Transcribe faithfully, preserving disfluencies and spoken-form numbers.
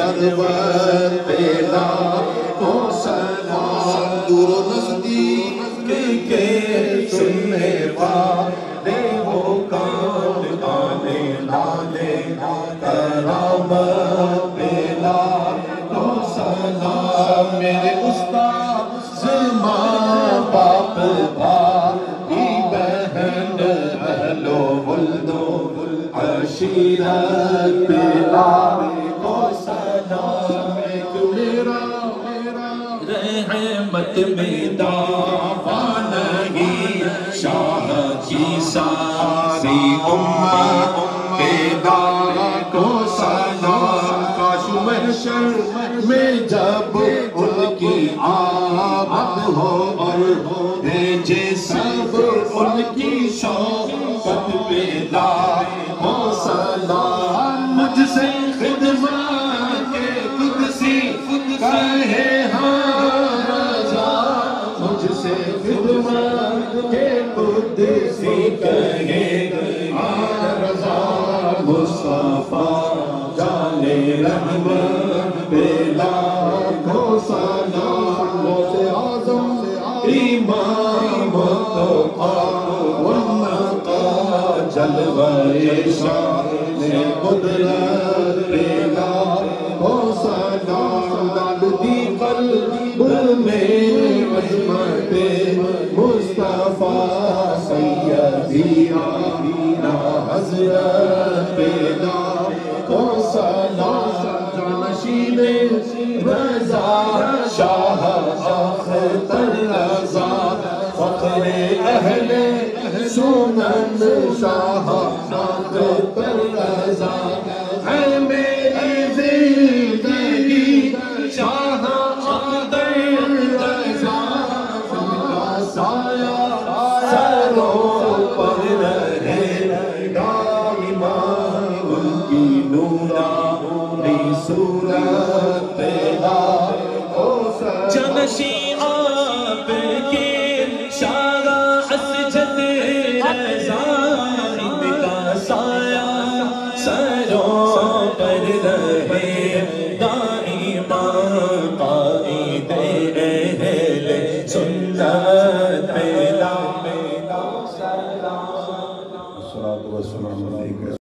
سرور پیدا کو سلام دور و نزدیک کے سننے والے وہ کان آنے والے کرامت پیدا کو سلام میرے استاد ماں باپ بھائی بہن اہل و ولد و عشیرت پیدا کو سلام ایک میرا رحمت میں دعویٰ نہیں شاہ کی ساری امت پیدا کو سلام کاش محشر میں جب ان کی آمد ہو اور بھیجے سب ان کی شوقت پیدا ہو سلام مجھ سے خدمت کے قدسی کہے ہاں رضا مجھ سے خدمت کے قدسی کہے ہاں رضا مصطفیٰ جانے رحمت پیدا کو سلام غوث اعظم امام مصطفیٰ والنقا جلوہ شان قدرت پیدا کو سلام ڈال دی قلب میں عظمت مصطفیٰ سیدی آمینہ حضرت پیدا کو سلام جانشین رضا شاہ اختر رضا فخر اہل سنن شاہ اختر رضا ہے میری زندگی شاہ اختر رضا کا سایہ سروں پر رہے دائما ان کی نورانی صورت